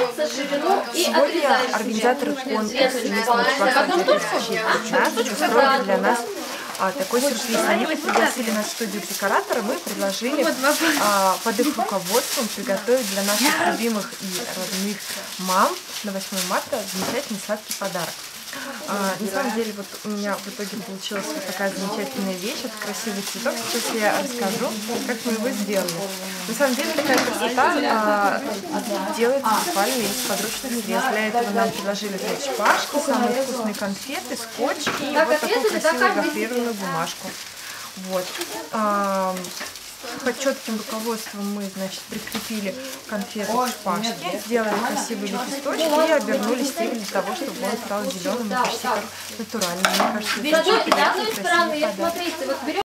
пальца, ширину и Сегодня отрезаешь. организаторы конкурса «Местный 2015» устроили для нас такой сюрприз. Они пригласили нас в студию декоратора, мы предложили под их руководством приготовить для наших любимых и родных мам на 8 марта замечательный сладкий подарок. На самом деле вот у меня в итоге получилась вот такая замечательная вещь, это красивый цветок. Сейчас я расскажу, как мы его сделали. На самом деле такая красота делается буквально из подручных средств. Для этого нам предложили взять шпажки, самые вкусные конфеты, скотч и вот такую красивую гофрированную бумажку. Вот. Под четким руководством мы, значит, прикрепили конфеты к шпажке, сделали красивые лепесточки и обернули стебель для того, чтобы он стал зеленым и почти как натуральным. Мне кажется, это очень приятный, красивый подарок.